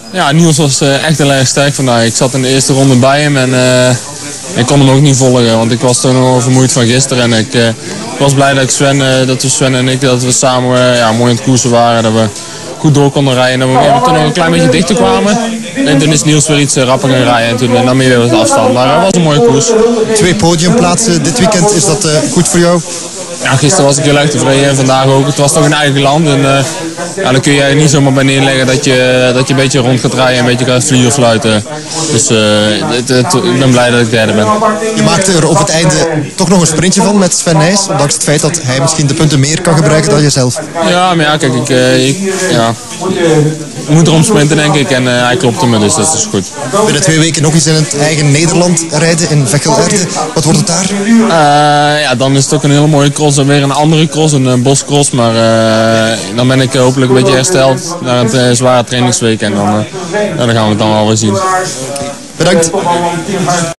Ja, Niels was echt heel erg sterk vandaag. Ik zat in de eerste ronde bij hem en ik kon hem ook niet volgen, want ik was toen al vermoeid van gisteren. En ik was blij dat Sven en ik samen mooi aan het koersen waren, dat we goed door konden rijden en dat we toen nog een klein beetje dichter kwamen. En toen is Niels weer iets rapper gaan rijden en toen nam hij weer wat afstand. Maar het was een mooie koers. 2 podiumplaatsen dit weekend, is dat goed voor jou? Ja, gisteren was ik heel erg tevreden en vandaag ook. Het was toch een eigen land en dan kun je er niet zomaar bij neerleggen dat je een beetje rond gaat rijden en een beetje gaat vliegen fluiten. Dus ik ben blij dat ik derde ben. Je maakte er op het einde toch nog een sprintje van met Sven Nys, ondanks het feit dat hij misschien de punten meer kan gebruiken dan jezelf. Ja, maar ja, kijk, ik moet erom sprinten denk ik en hij klopte me, dus dat is goed. Binnen 2 weken nog eens in het eigen Nederland rijden in Veghel-Aerten. Wat wordt het daar? Ja, dan is het ook een hele mooie cross en weer een andere cross, een boscross. Maar dan ben ik hopelijk een beetje hersteld na een zware trainingsweek en dan gaan we het dan wel weer zien. Bedankt.